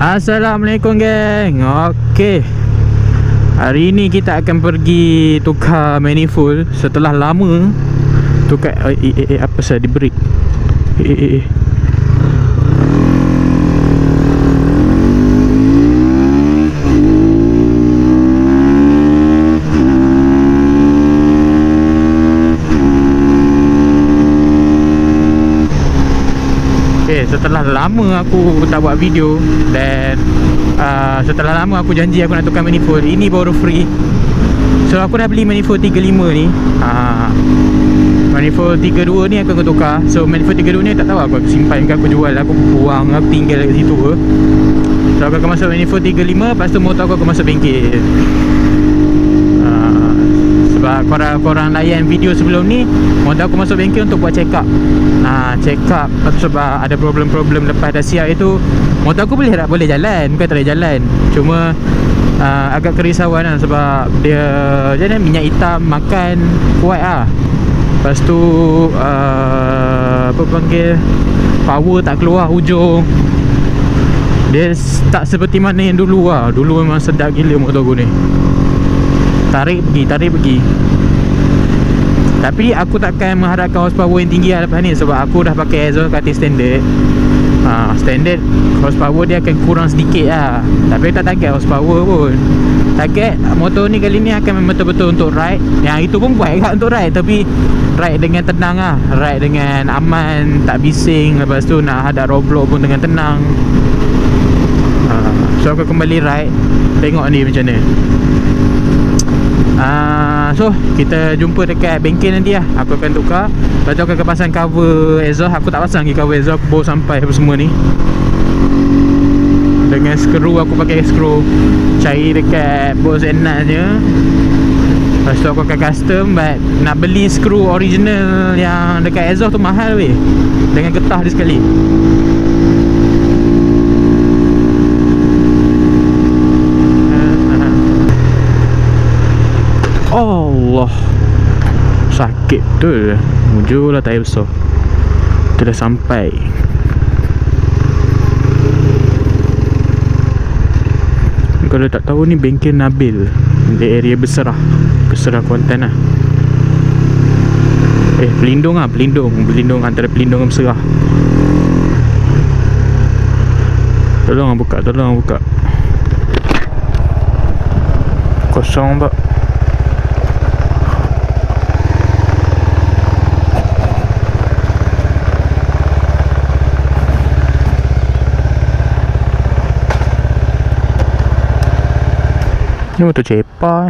Assalamualaikum geng. Okey, hari ni kita akan pergi tukar manifold setelah lama. Tukar apa sah di break. Setelah lama aku tak buat video dan setelah lama aku janji aku nak tukar manifold. Ini baru free. So aku dah beli manifold 35 ni. Manifold 32 ni aku tukar. So manifold 32 ni tak tahu aku simpan ke aku jual, aku buang, aku tinggal kat situ ke. So aku akan masuk manifold 35. Lepas tu motor aku akan masuk bengkel. Sebab korang layan video sebelum ni, motor aku masuk bengkel untuk buat check up. Check up sebab ada problem-problem lepas dah siap itu. Motor aku boleh jalan, bukan tak boleh jalan. Cuma agak kerisauan lah sebab dia jadi minyak hitam makan kuat lah. Lepas tu apa panggil, power tak keluar hujung. Dia tak seperti mana yang dulu lah. Dulu memang sedap gila motor aku ni. Tarik pergi. Tapi aku takkan mengharapkan horsepower yang tinggi lah lepas ni, sebab aku dah pakai exhaust katil standard. Standard horsepower dia akan kurang sedikit lah. Tapi tak target horsepower pun. Target motor ni kali ni akan betul-betul untuk ride. Yang itu pun buat kat untuk ride, tapi ride dengan tenang lah. Ride dengan aman, tak bising. Lepas tu nak hadap roadblock pun dengan tenang. So aku kembali ride. Tengok ni macam mana. So kita jumpa dekat bengkel nanti lah. Aku akan tukar. Lepas tu aku akan pasang cover exhaust. Aku tak pasang lagi cover exhaust, aku baru sampai apa semua ni. Dengan skru, aku pakai skru cair dekat bos and nut je. Lepas tu aku akan custom, but nak beli skru original yang dekat exhaust tu mahal weh, dengan getah dia sekali. Allah, sakit betul. Mujur lah tayar besar. Kita dah sampai. Kalau tak tahu ni bengkel Nabil di area Beserah Kuantan lah. Pelindung lah, Pelindung antara Pelindung dan Beserah. Tolong buka. Kosong pak. Ni motor cepa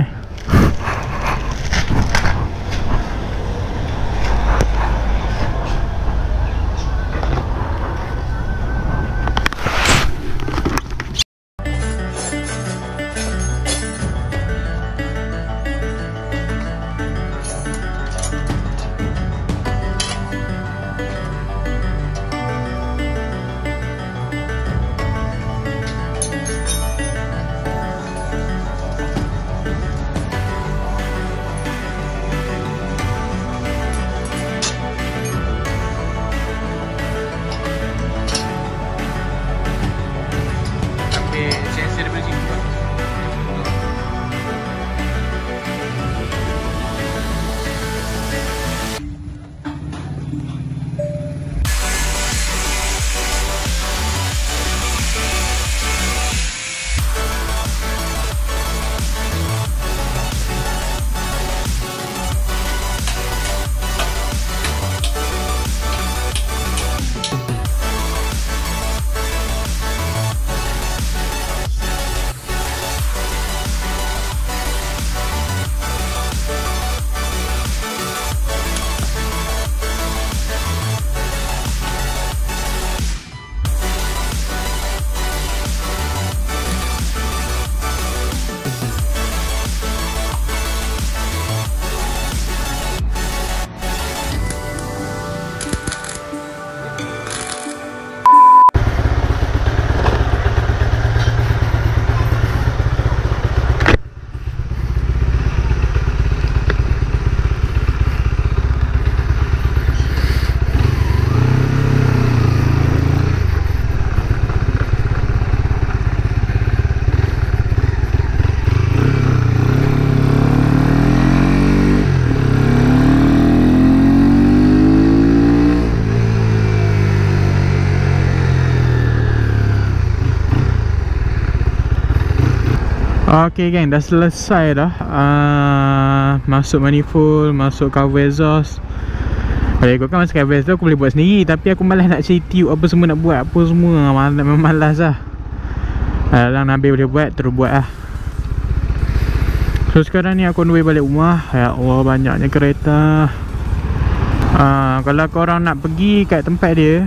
Okay geng, dah selesai dah. Masuk manifold, masuk cover exhaust. Kalau ikutkan masuk cover exhaust aku boleh buat sendiri, tapi aku malas nak cari tube apa semua, nak buat apa semua. Memang malas lah. Alang Nabil boleh buat, terus buat lah. So sekarang ni aku on the way balik rumah. Ya Allah, banyaknya kereta. Kalau korang nak pergi kat tempat dia,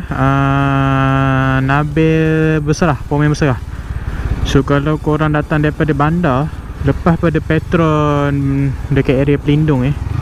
Nabil Berserah, Pomen Berserah. So kalau korang datang daripada bandar, lepas pada Petron dekat area Pelindung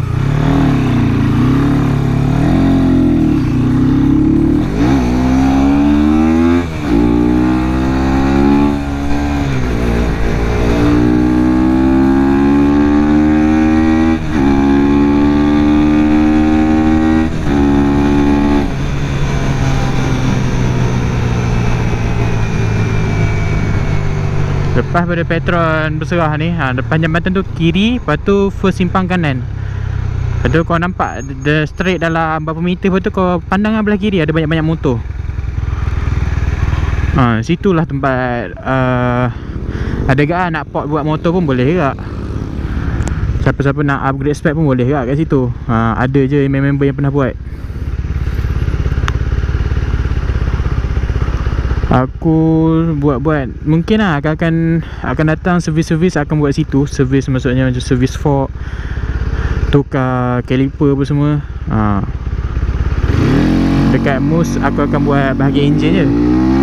lepas pada Petron Berserah ni, depan jambatan tu kiri, lepas tu first simpang kanan. Lepas tu kau nampak the straight dalam berapa meter, lepas tu kau pandang belah kiri ada banyak-banyak motor. Situlah tempat ada gak nak port buat motor pun boleh gak. Siapa-siapa nak upgrade spec pun boleh gak kat situ. Ada je member yang pernah buat. Aku buat mungkin lah akan datang servis akan buat situ. Servis maksudnya macam servis fork, tukar caliper apa semua. Dekat Mus aku akan buat bahagian enjin je.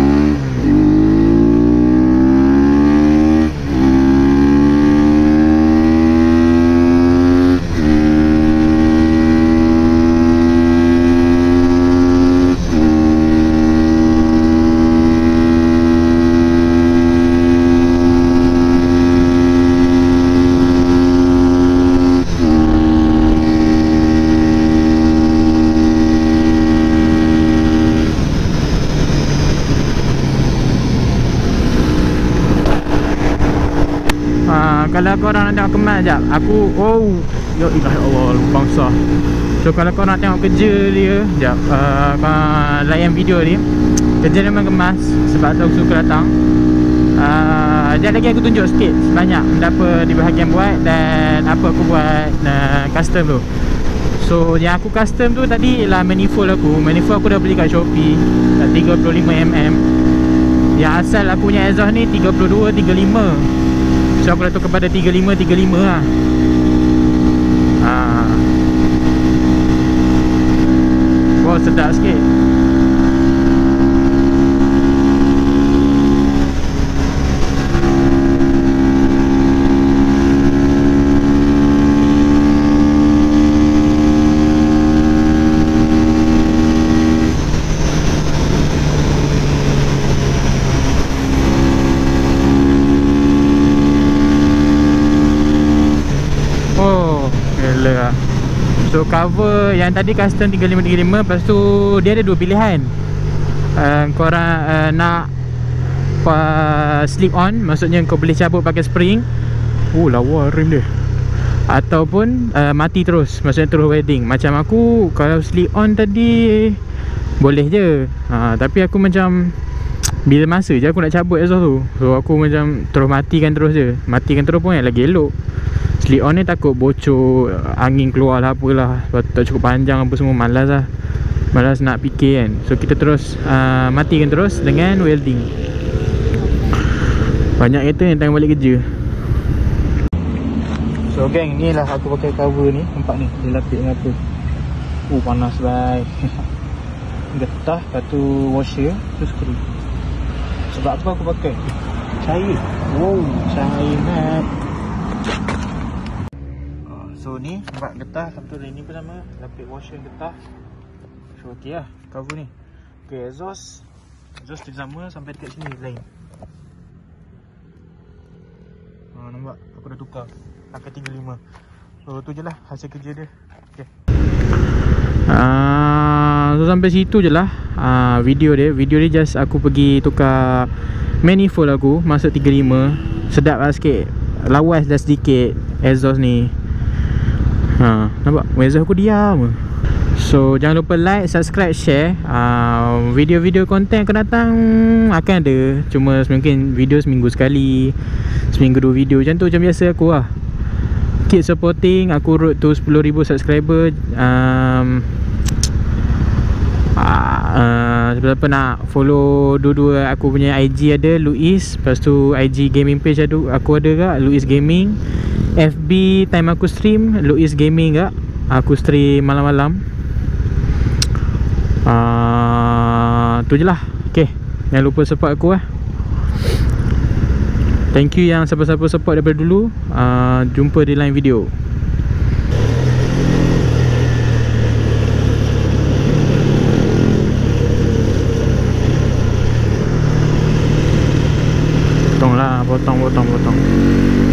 Kalau korang nak tengok kemas sekejap, aku ya ilah Allah, bangsa. So kalau korang nak tengok kerja dia sekejap, layan video ni, kerja dia memang kemas. Sebab tu aku suka datang. Sekejap lagi aku tunjuk sikit sebanyak apa di bahagian buat dan apa aku buat custom tu. So yang aku custom tu tadi ialah manifold aku. Manifold aku dah beli kat Shopee, 35mm. Yang asal aku punya exhaust ni 32-35. So aku dah tukar kepada 35-35 lah. Wow, sedap sikit. So cover yang tadi custom 35-35. Lepas tu dia ada dua pilihan. Korang nak slip on, maksudnya kau boleh cabut pakai spring. Lawa rim dia. Ataupun mati terus, maksudnya terus wedding. Macam aku, kalau slip on tadi boleh je. Tapi aku macam bila masa je aku nak cabut exhaust tu. So aku macam terus matikan terus je. Matikan terus pun yang lagi elok. Slip on ni takut bocor, angin keluar lah apalah. Sebab tak cukup panjang apa semua, malas lah. Malas nak fikir kan. So kita terus matikan terus dengan welding. Banyak kereta yang tengah balik kerja. So geng, ni lah aku pakai cover ni. Nampak ni, dia lapik dengan apa. Panas baik. Getah, lepas tu washer, tu skru. Sebab apa aku pakai? Cair. Cair mat. So ni nampak getah, lepas tu ni pun sama, lapik washer getah. So ok lah cover ni. Ok, exhaust tu sama sampai dekat sini lain. Nampak aku dah tukar pakai 35. So tu je lah hasil kerja dia. Ok, so sampai situ je lah video dia just aku pergi tukar manifold aku masuk 35. Sedap lah sikit, lawas dah sedikit exhaust ni. Nampak exhaust aku diam. So jangan lupa like, subscribe, share. Video-video konten akan datang akan ada. Cuma mungkin video seminggu sekali, seminggu 2 video macam tu, macam biasa aku lah. Keep supporting. Aku road to 10,000 subscriber. Siapa nak follow dua-dua aku punya IG ada Luis, lepas tu IG gaming page aku ada kak, Luis Gaming. FB time aku stream Luis Gaming kak, aku stream malam-malam. Tu je lah. Okay, jangan lupa support aku lah. Thank you yang siapa-siapa support daripada dulu. Jumpa di lain video. Potong lah, potong.